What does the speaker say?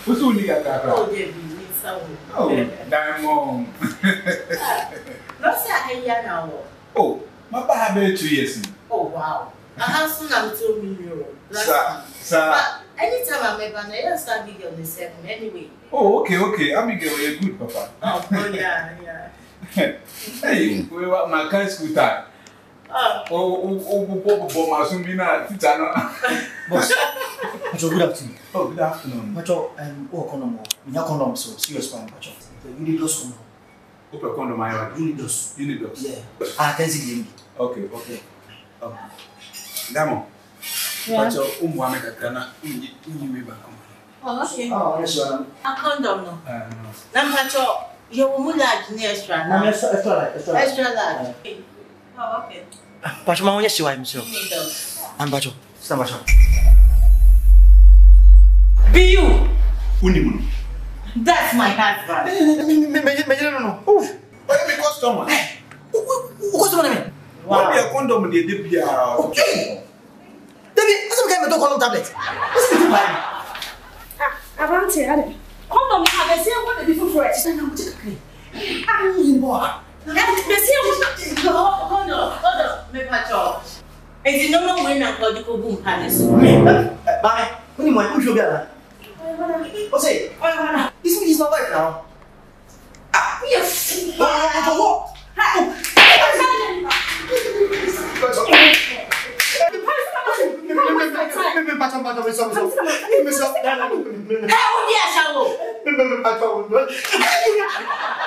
Who's only got that? Oh, David, it's so. Oh, Diamond. No, sir, I hear now. Oh, my baby 2 years. Oh, wow. I have soon I'm 2 million. Sir. But anytime I'm ever, I start big on the 7 anyway. Oh, okay. Abigail, you're good, Papa. Oh, yeah. Hey, we were my kind school time. Oh, my son, Boss, Pacho, good afternoon. oh, good afternoon. Pacho, condom. We have condom, so serious fine, Pacho. You need those condom. Open condom, my You need those. Yeah. I can see them. Okay. Damo. Pacho, Muhammad Akana, you back. Oh, okay. Oh, yes, sir. A condom, no. Pacho, you will large extra now. Extra large. Oh, okay. Pacho, my yes, you are himself. Need those. And Pacho, stand Pacho. Be you. Unimun. That's my husband. No. Oh, Why be customer? what's the name? Why be a condom de debia? Okay. David, what's the kind of condom tablet? What's the name? About it. Condom have a say what the different for it. I'm taking I'm using more. Hold on. Me Pacho. Is it no way now for the boom palace? Bye. When you want to go what's it? This is my wife now. Yes. What?